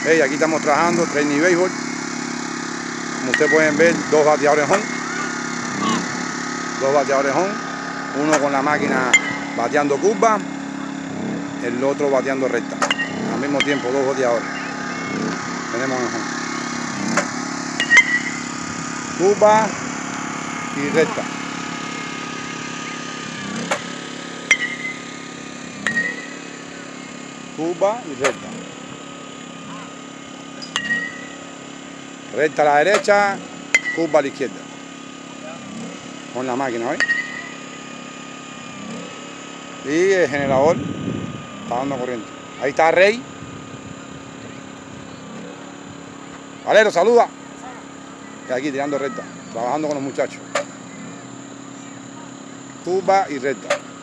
Hey, aquí estamos trabajando training béisbol. Como ustedes pueden ver, dos bateadores home. Dos bateadores home. Uno con la máquina bateando curva, el otro bateando recta. Al mismo tiempo, dos bateadores. Tenemos en home. Curva y recta. Curva y recta. Recta a la derecha, curva a la izquierda. Con la máquina, ¿ves? Y el generador está dando corriente. Ahí está Rey. Valero, saluda. Y aquí tirando recta, trabajando con los muchachos. Curva y recta.